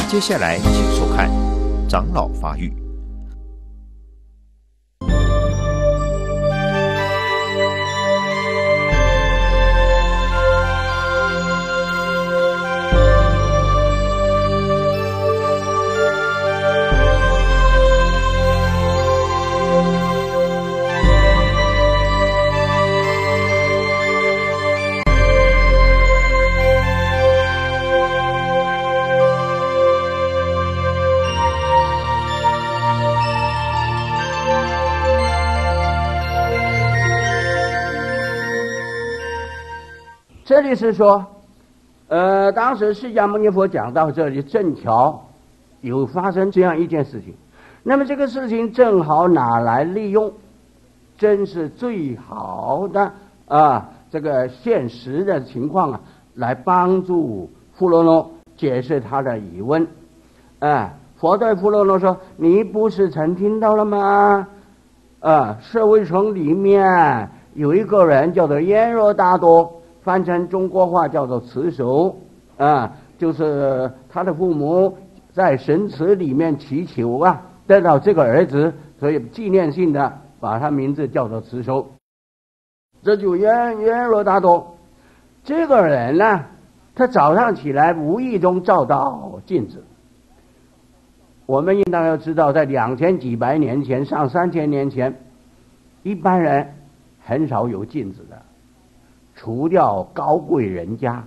接下来请收看长老发育。 这里是说，当时释迦牟尼佛讲到这里，正巧有发生这样一件事情，那么这个事情正好拿来利用，真是最好的这个现实的情况来帮助富罗罗解释他的疑问。佛对富罗罗说：“你不是曾听到了吗？舍卫城里面有一个人叫做阎罗大多。”翻成中国话叫做慈首，就是他的父母在神祠里面祈求得到这个儿子，所以纪念性的把他名字叫做慈首。这就阎罗大多这个人呢，他早上起来无意中照到镜子。我们应当要知道，在2000几百年前，上3000年前，一般人很少有镜子的。除掉高贵人家，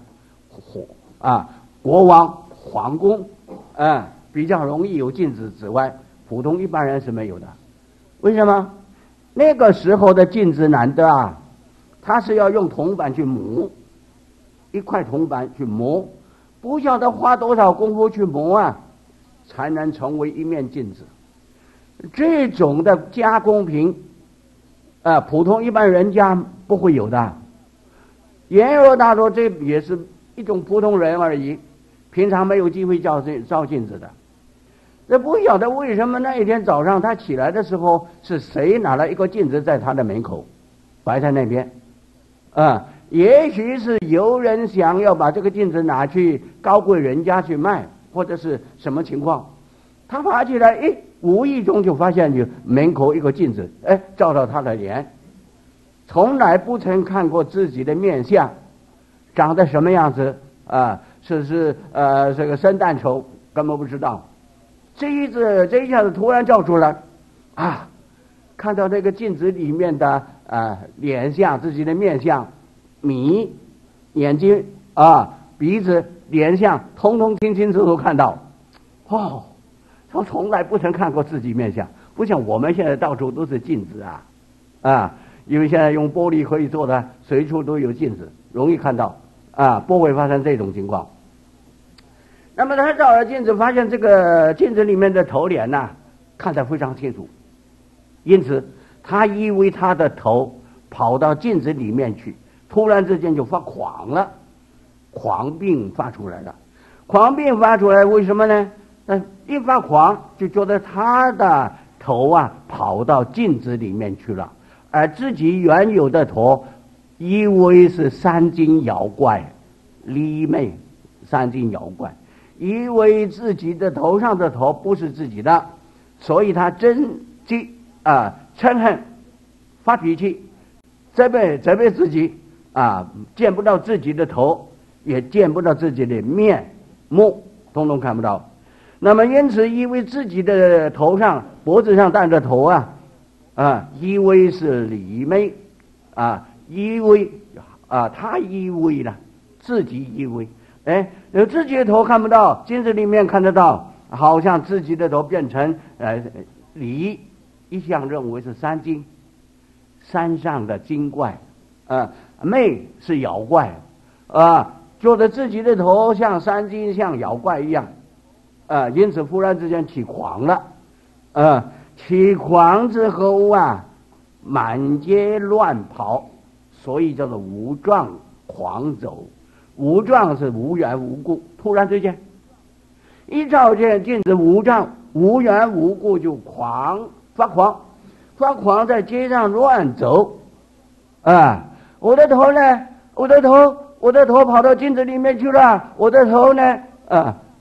国王、皇宫，比较容易有镜子之外，普通一般人是没有的。为什么？那个时候的镜子难得它是要用铜板去磨，一块铜板去磨，不晓得花多少功夫去磨才能成为一面镜子。这种的加工品，普通一般人家不会有的。阎罗大多这也是一种普通人而已，平常没有机会照镜子的。这不晓得为什么那一天早上他起来的时候，是谁拿了一个镜子在他的门口摆在那边？也许是有人想要把这个镜子拿去高贵人家去卖，或者是什么情况。他爬起来，无意中就发现门口一个镜子，照到他的脸。从来不曾看过自己的面相，长得什么样子是这个生旦丑根本不知道。这一下子突然照出来看到这个镜子里面的脸相，自己的面相，眼睛鼻子、脸相，通通清清楚楚看到。他从来不曾看过自己面相，不像我们现在到处都是镜子因为现在用玻璃可以做的，随处都有镜子，容易看到不会发生这种情况。那么他照了镜子，发现这个镜子里面的头脸看得非常清楚，因此他以为他的头跑到镜子里面去，突然之间就发狂了，狂病发出来了。狂病发出来为什么呢？一发狂就觉得他的头跑到镜子里面去了，而自己原有的头以为是三精妖怪，魑魅三精妖怪，以为自己的头上的头不是自己的，所以他嗔恨，发脾气，责备自己见不到自己的头，也见不到自己的面目，通通看不到。那么因此以为自己的头上脖子上戴着头以为是魑魅以为他以为了，自己以为自己的头看不到，镜子里面看得到，好像自己的头变成魑，一向认为是三精，山上的精怪魅是妖怪觉得自己的头像三精像妖怪一样因此忽然之间起狂了起狂之后满街乱跑，所以叫做无状狂走。无状是无缘无故，突然之间一照见镜子无状，无缘无故就发狂在街上乱走我的头呢？我的头跑到镜子里面去了，我的头呢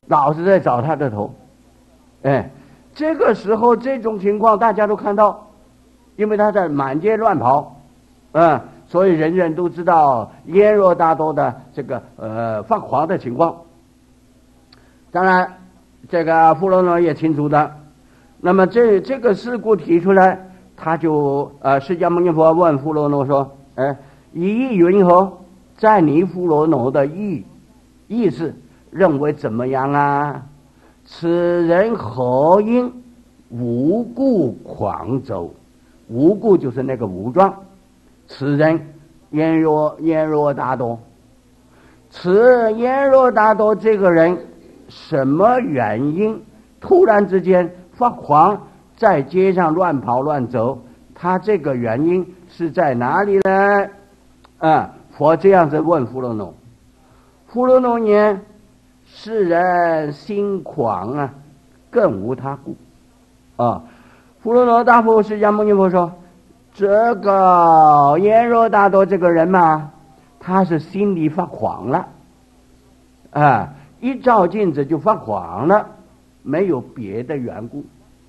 老是在找他的头。这个时候这种情况大家都看到，因为他在满街乱跑，所以人人都知道耶罗大多的这个发狂的情况。当然这个弗罗诺也清楚的。那么这个事故提出来，他就释迦牟尼佛问弗罗诺说，以意云何？在你弗罗诺的意思认为怎么样啊？此人何因无故狂走？无故就是那个无状。此人耶罗大多，此耶罗大多这个人什么原因突然之间发狂，在街上乱跑乱走？他这个原因是在哪里呢？佛这样子问弗罗诺。弗罗诺言：世人心狂啊，更无他故。弗罗诺大佛释迦牟尼佛说，这个耶罗大多这个人嘛，他是心里发狂了，一照镜子就发狂了，没有别的缘故。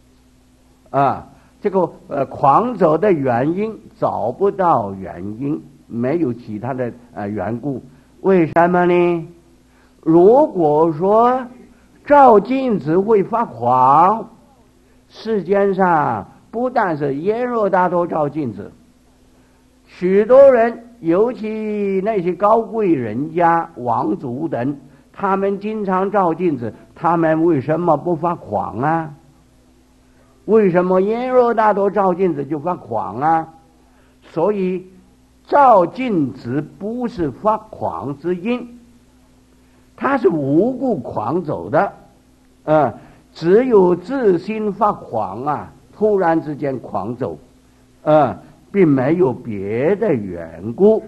这个狂走的原因找不到原因，没有其他的缘故。为什么呢？如果说照镜子会发狂，世间上不但是耶罗大多照镜子，许多人，尤其那些高贵人家、王族等，他们经常照镜子，他们为什么不发狂啊？为什么耶罗大多照镜子就发狂啊？所以照镜子不是发狂之因，他是无故狂走的。只有自心发狂啊，突然之间狂走，并没有别的缘故。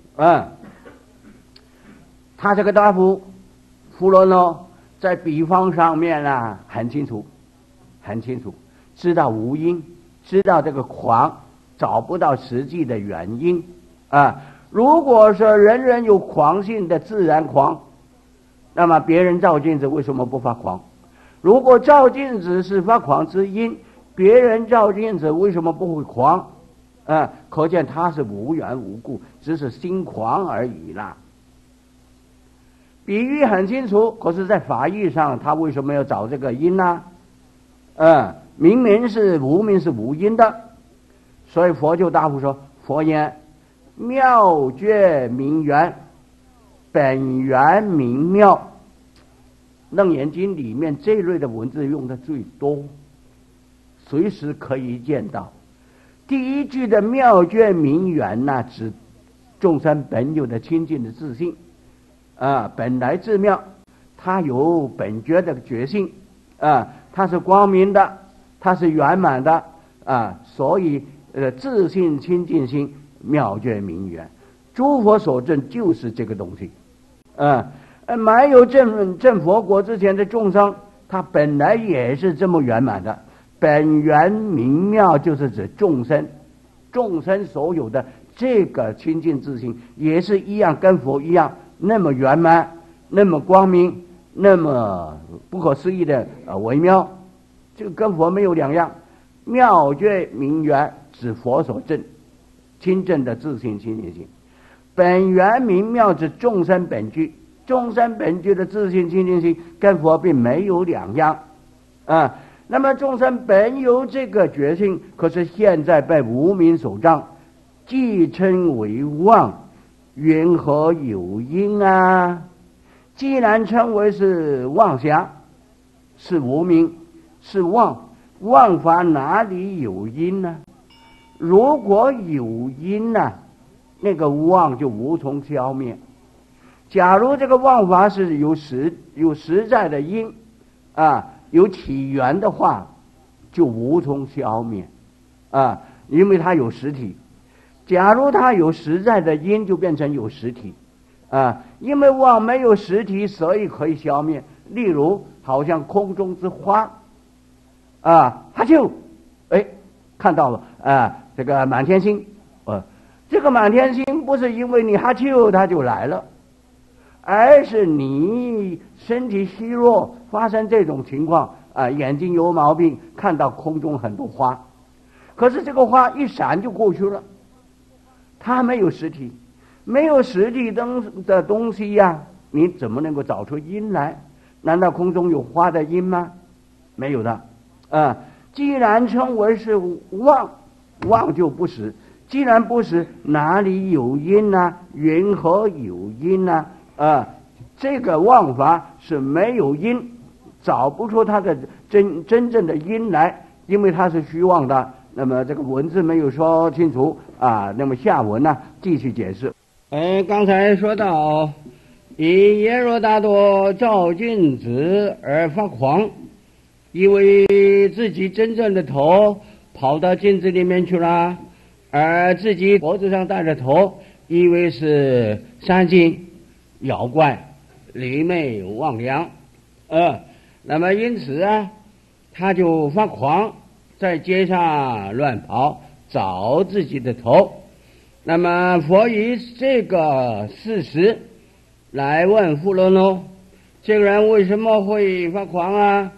他这个大夫弗罗诺在比方上面很清楚，知道无因，知道这个狂找不到实际的原因。如果说人人有狂性的自然狂，那么别人照镜子为什么不发狂？如果照镜子是发狂之因，别人照镜子为什么不会狂？可见他是无缘无故，只是心狂而已啦。比喻很清楚，可是在法义上他为什么要找这个因呢？明明是无因的。所以佛就大夫说，佛言：妙觉明圆，本源明妙。楞严经里面这类的文字用的最多，随时可以见到。第一句的妙觉明圆指众生本有的清净的自信，本来自妙，它有本觉的觉性，它是光明的，它是圆满的，所以自信清净心妙觉明圆，诸佛所证就是这个东西。没有证佛国之前的众生，他本来也是这么圆满的。本源明妙就是指众生所有的这个清净自性也是一样，跟佛一样那么圆满，那么光明，那么不可思议的微妙，这个跟佛没有两样。妙觉明圆指佛所证清正的自性清净性，本源明妙指众生本具，众生本具的自性清净性跟佛并没有两样。那么众生本有这个觉性，可是现在被无明所障，既称为妄，缘何有因啊？既然称为是妄想，是无明，是妄，妄法哪里有因呢？如果有因那个妄就无从消灭。假如这个妄法是有实在的因有起源的话，就无从消灭因为它有实体。假如它有实在的因，就变成有实体因为妄没有实体，所以可以消灭。例如好像空中之花哈啾，看到了这个满天星这个满天星不是因为你哈啾它就来了， 而是你身体虚弱，发生这种情况眼睛有毛病，看到空中很多花，可是这个花一闪就过去了，它没有实体，没有实体的东西呀，你怎么能够找出因来？难道空中有花的因吗？没有的。既然称为是妄，妄就不实。既然不实，哪里有因呢？云何有因呢？这个妄法是没有因，找不出它的真正的因来，因为它是虚妄的。那么这个文字没有说清楚那么下文呢继续解释。刚才说到以耶罗大多照镜子而发狂，以为自己真正的头跑到镜子里面去了，而自己脖子上戴着头，以为是山精妖怪，魑魅魍魉。那么因此他就发狂，在街上乱跑，找自己的头。那么佛以这个事实来问富罗罗，这个人为什么会发狂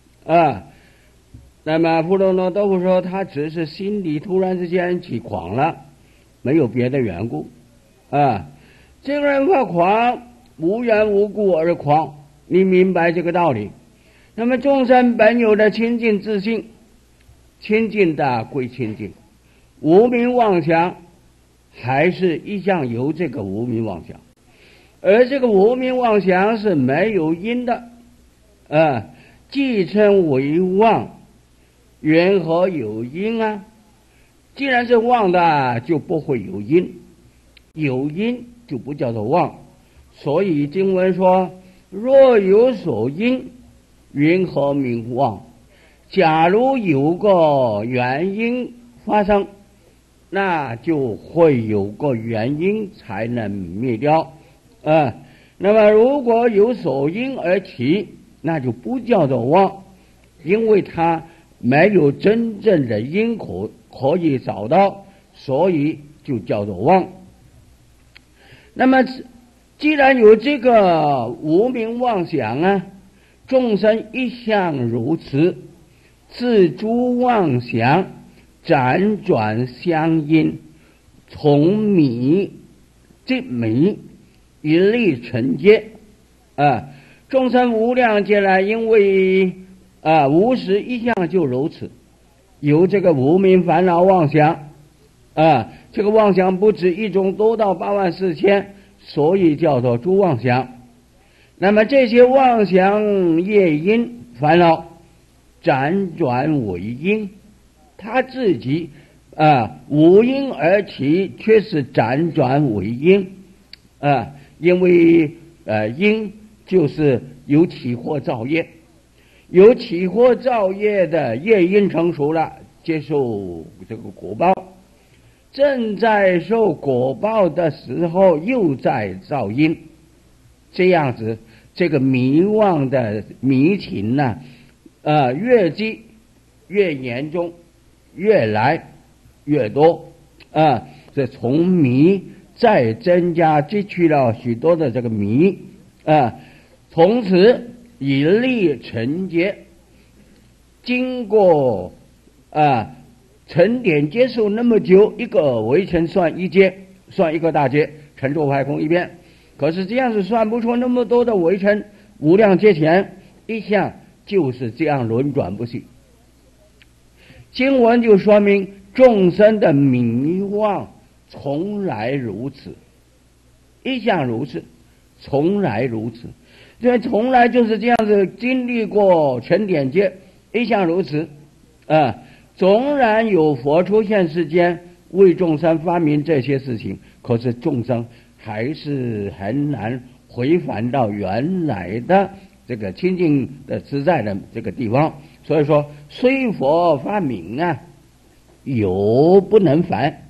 那么富罗罗都不说，他只是心里突然之间起狂了，没有别的缘故这个人发狂无缘无故而狂，你明白这个道理？那么众生本有的清净自性，清净的归清净，无明妄想还是一向有这个无明妄想，而这个无明妄想是没有因的既称为妄，缘何有因既然是妄的，就不会有因，有因就不叫做妄。所以经文说，若有所因，云何名妄？假如有个原因发生，那就会有个原因才能灭掉那么如果有所因而起，那就不叫做妄，因为它没有真正的因可以找到，所以就叫做妄。那么既然有这个无明妄想众生一向如此，自诸妄想辗转相因，从迷即迷，一力成劫众生无量劫来，因为无始一向就如此，有这个无明烦恼妄想这个妄想不止一种，多到84000，所以叫做诸妄想。那么这些妄想业因烦恼辗转为因，他自己无因而起，却是辗转为因因为因就是有起或造业，有起或造业的业因成熟了，接受这个果报，正在受果报的时候又在造因，这样子这个迷妄的迷情越积越严重，越来越多这从迷再增加积聚了许多的这个迷从此以力成劫，经过成点接受那么久，一个围城算一阶，算一个大阶，成住坏空一边。可是这样是算不出那么多的围城，无量劫前一向就是这样轮转不息。经文就说明众生的迷妄从来如此，一向如此，从来如此，这从来就是这样子经历过成点劫，一向如此纵然有佛出现世间为众生发明这些事情，可是众生还是很难回返到原来的这个清净的自在的这个地方。所以说虽佛发明有不能返。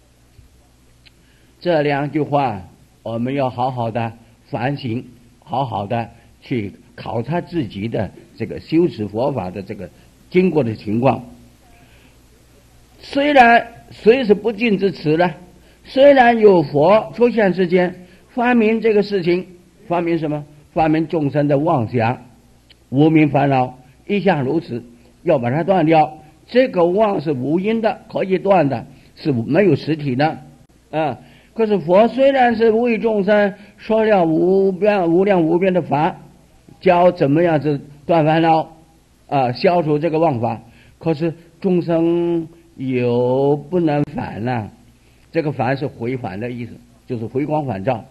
这两句话我们要好好的反省，好好的去考察自己的这个修持佛法的这个经过的情况。虽然谁是不敬之词呢？虽然有佛出现世间发明这个事情， 发明什么？发明众生的妄想、无明烦恼，一向如此，要把它断掉。这个妄是无因的，可以断的，是没有实体的。可是佛虽然是为众生说了无量无边的法，教怎么样子断烦恼，消除这个妄法，可是众生有不能返啊。这个返是回返的意思，就是回光返照。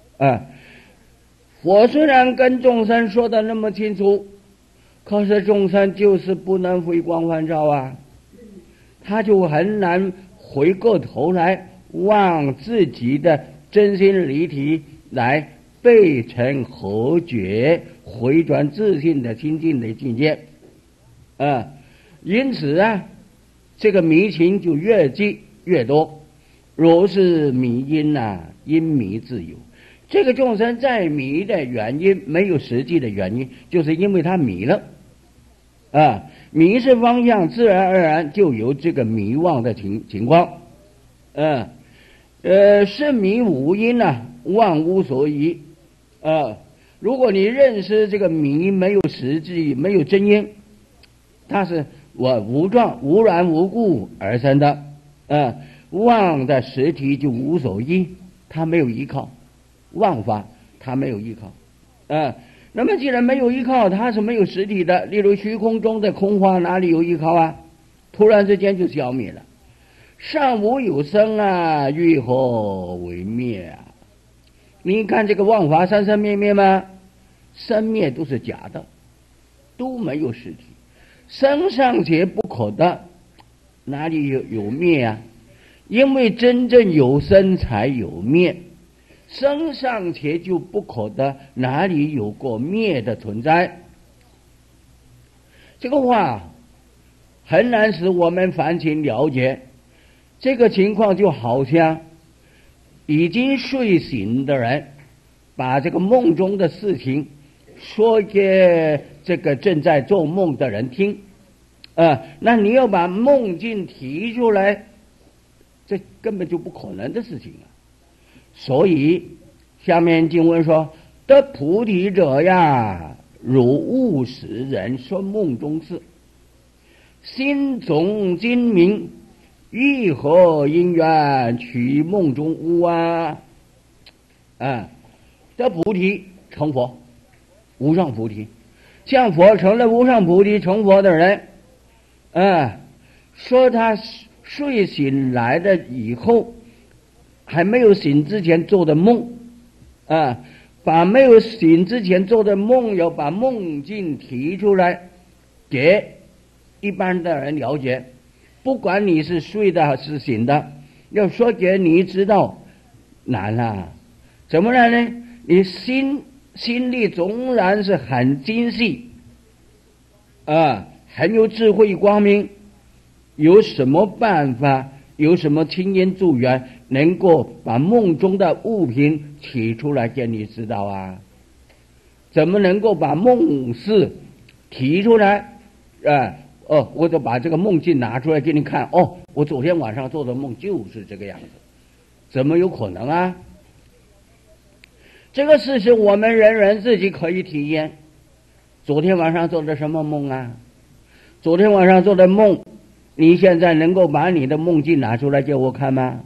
佛虽然跟众生说的那么清楚，可是众生就是不能回光返照啊，他就很难回过头来望自己的真心离体，来背成合觉，回转自信的清净的境界。因此这个迷情就越积越多。若是迷因因迷自有。这个众生在迷的原因没有实际的原因，就是因为他迷了。迷是方向，自然而然就有这个迷妄的情况。是迷无因妄无所依。如果你认识这个迷没有实际，没有真因，它是无状无缘无故而生的。妄的实体就无所依，它没有依靠。妄法它没有依靠。那么既然没有依靠，它是没有实体的。例如虚空中的空花哪里有依靠啊？突然之间就消灭了。上无有生欲何为灭啊？你看这个妄法生生灭灭吗？生灭都是假的，都没有实体。生尚且不可得，哪里有灭啊？因为真正有生才有灭，生尚且就不可得，哪里有过灭的存在？这个话很难使我们凡情了解。这个情况就好像已经睡醒的人把这个梦中的事情说给这个正在做梦的人听。那你要把梦境提出来，这根本就不可能的事情啊。所以下面经文说，得菩提者呀，如悟识人说梦中事，心中精明，欲何因缘取梦中悟啊？得菩提成佛，无上菩提。像佛成了无上菩提成佛的人，说他睡醒来的以后，还没有醒之前做的梦，把没有醒之前做的梦，要把梦境提出来给一般的人了解。不管你是睡的还是醒的，要说给你知道难啊。怎么难呢？你心力纵然是很精细，很有智慧光明，有什么办法，有什么亲因助缘，能够把梦中的物品提出来给你知道啊？怎么能够把梦事提出来？我就把这个梦境拿出来给你看。我昨天晚上做的梦就是这个样子，怎么有可能啊？这个事情我们人人自己可以体验。昨天晚上做的什么梦啊？昨天晚上做的梦，你现在能够把你的梦境拿出来给我看吗？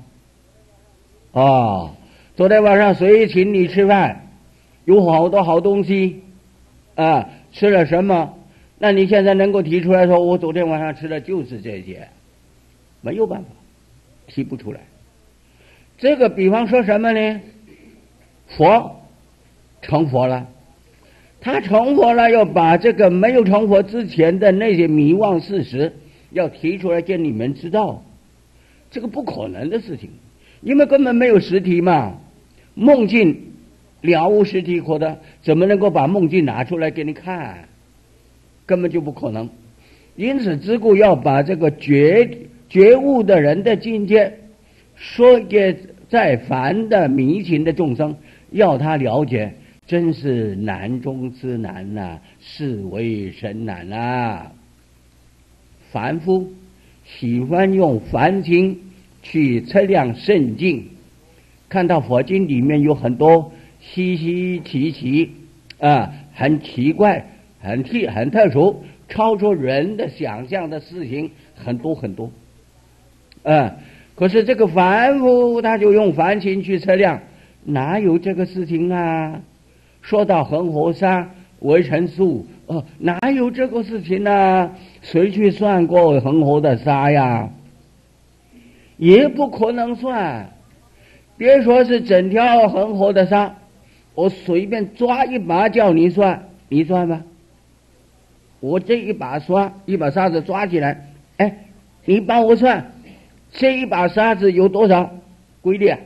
昨天晚上谁请你吃饭？有好多好东西，吃了什么？那你现在能够提出来说，我昨天晚上吃的就是这些？没有办法，提不出来。这个比方说什么呢？佛成佛了，他成佛了，要把这个没有成佛之前的那些迷妄事实要提出来给你们知道，这个不可能的事情，因为根本没有实体嘛。梦境了无实体可得，怎么能够把梦境拿出来给你看？根本就不可能。因此自古要把这个觉悟的人的境界说给在凡的迷情的众生，要他了解，真是难中之难呐，是为神难啊。凡夫喜欢用凡经去测量圣境，看到佛经里面有很多稀稀奇奇很奇怪、很特殊，超出人的想象的事情很多很多。可是这个凡夫他就用凡情去测量，哪有这个事情啊？说到恒河沙为成数，哪有这个事情啊？谁去算过恒河的沙呀？也不可能算。别说是整条恒河的沙，我随便抓一把叫你算，你算吧。我这一把沙子抓起来，你帮我算，这一把沙子有多少？归点，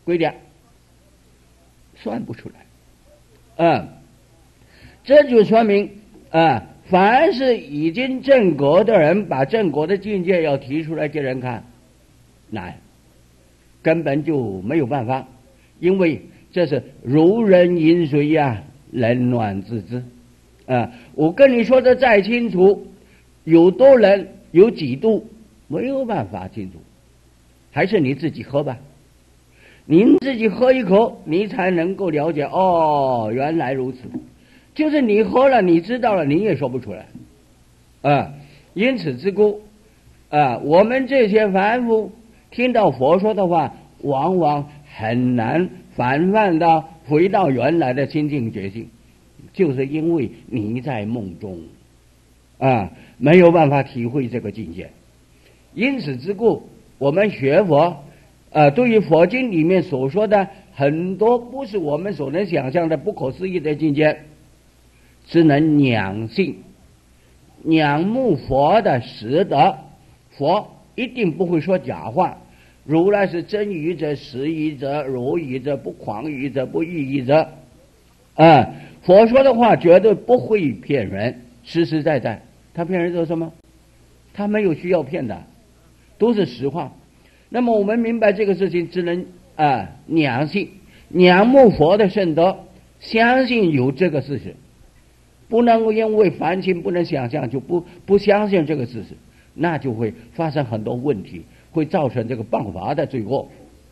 算不出来。这就说明凡是已经正果的人，把正果的境界要提出来给人看，难，根本就没有办法，因为这是如人饮水呀，冷暖自知。我跟你说的再清楚，有多冷有几度，没有办法清楚，还是你自己喝吧。您自己喝一口，你才能够了解，原来如此。就是你喝了，你知道了，你也说不出来。因此之故，我们这些凡夫听到佛说的话，往往很难反泛到回到原来的清净觉性，就是因为你在梦中，没有办法体会这个境界。因此之故，我们学佛，对于佛经里面所说的很多不是我们所能想象的不可思议的境界，只能仰信、仰慕佛的实德。佛一定不会说假话，如来是真语者、实语者、如语者、不诳语者、不异语者。佛说的话绝对不会骗人，实实在在。他骗人做什么？他没有需要骗的，都是实话。那么我们明白这个事情，只能仰信、仰慕佛的圣德，相信有这个事实，不能因为凡情不能想象就不相信这个事实，那就会发生很多问题，会造成这个谤法的罪过。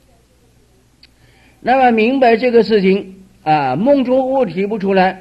那么明白这个事情梦中物提不出来，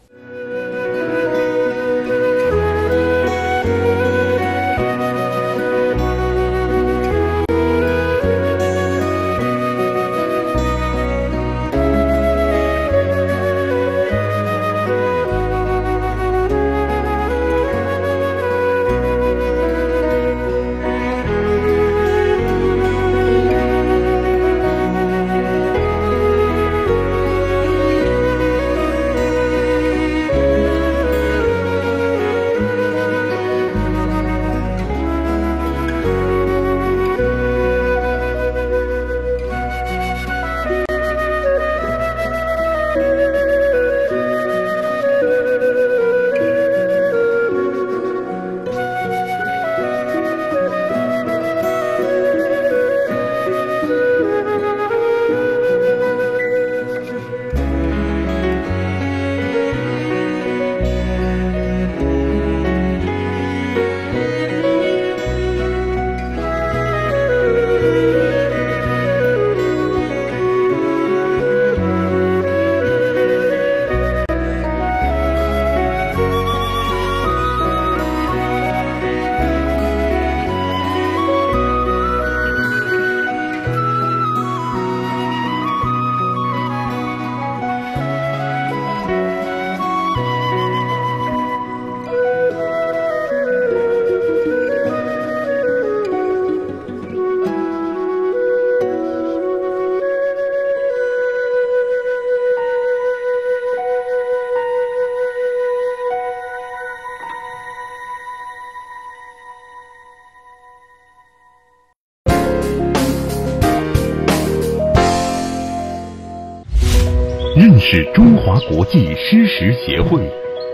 认识中华国际施食协会。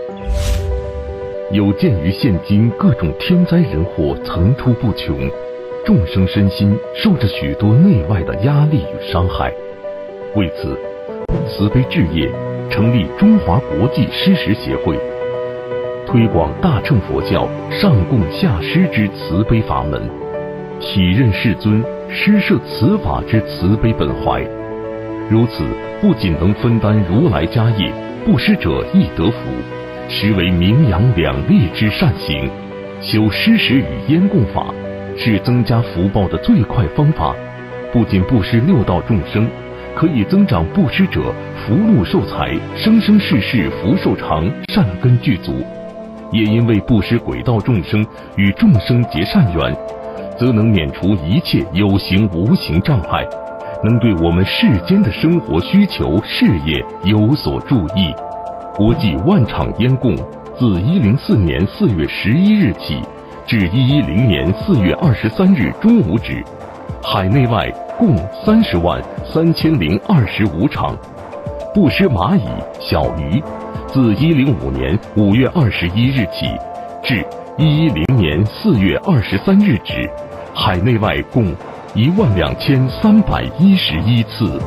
有鉴于现今各种天灾人祸层出不穷，众生身心受着许多内外的压力与伤害，为此慈悲置业成立中华国际施食协会，推广大乘佛教上供下施之慈悲法门，体认世尊施设此法之慈悲本怀。如此不仅能分担如来家业，布施者亦得福，实为名扬两利之善行。修施食与烟供法，是增加福报的最快方法。不仅布施六道众生，可以增长布施者福禄寿财，生生世世福寿长，善根具足。也因为布施轨道众生与众生结善缘，则能免除一切有形无形障碍，能对我们世间的生活需求、事业有所助益。国际万场烟供自104年4月11日起至110年4月23日中午止，海内外共303025场。布施蚂蚁、小鱼，自105年5月21日起至110年4月23日止，海内外共12311次。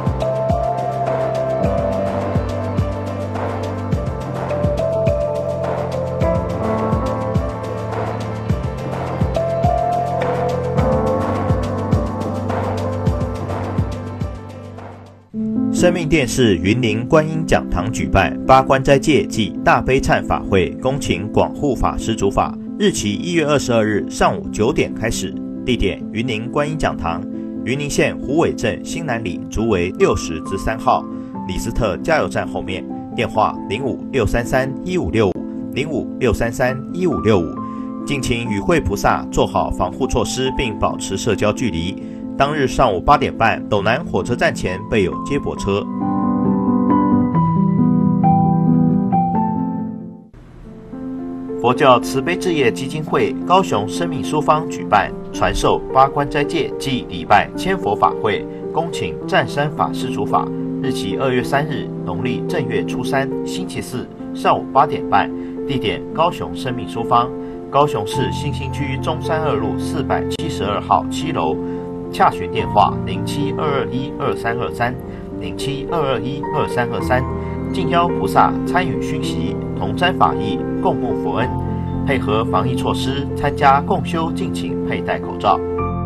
生命电视云林观音讲堂举办八关斋戒暨大悲忏法会，恭请广护法师主法，日期1月22日上午9点开始，地点云林观音讲堂，云林县虎尾镇新南里竹围60之3号，李斯特加油站后面，电话05-633-1565，05-633-1565，敬请与会菩萨做好防护措施，并保持社交距离。当日上午8点半，斗南火车站前备有接驳车。佛教慈悲置业基金会高雄生命书坊举办传授八关斋戒暨礼拜千佛法会，恭请湛山法师主法，日期2月3日，农历正月初3，星期四，上午8点半，地点高雄生命书坊，高雄市新兴区中山2路472号7楼。洽询电话07-221-2323，07-221-2323，敬邀菩萨参与熏习，同沾法益，共沐佛恩，配合防疫措施，参加共修敬请佩戴口罩。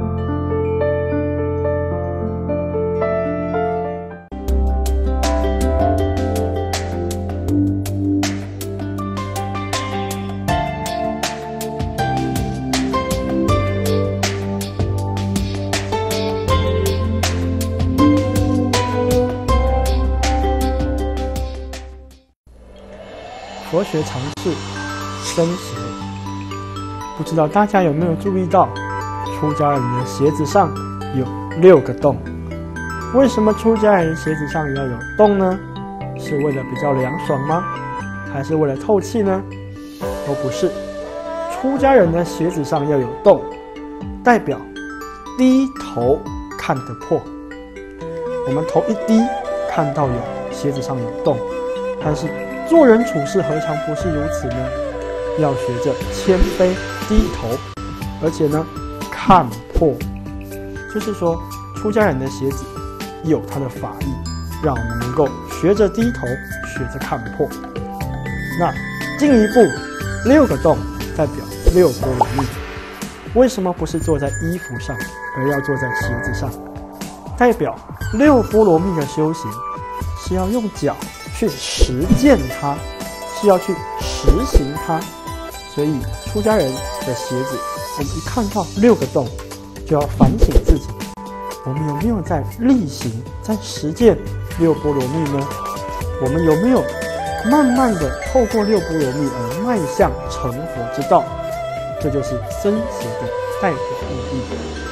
佛学常识生邪，不知道大家有没有注意到，出家人的鞋子上有6个洞。为什么出家人鞋子上要有洞呢？是为了比较凉爽吗？还是为了透气呢？都不是。出家人的鞋子上要有洞，代表低头看得破。我们头一低，看到有鞋子上有洞，但是做人处事何尝不是如此呢？要学着谦卑低头，而且呢看破，就是说出家人的鞋子有它的法义，让我们能够学着低头，学着看破。那进一步6个洞代表6波罗蜜，为什么不是坐在衣服上，而要坐在鞋子上？代表6波罗蜜的修行是要用脚去实践它，是要去实行它。所以出家人的鞋子，我们一看到6个洞，就要反省自己，我们有没有在力行，在实践6波罗蜜呢？我们有没有慢慢的透过6波罗蜜而迈向成佛之道？这就是僧鞋的代表意义。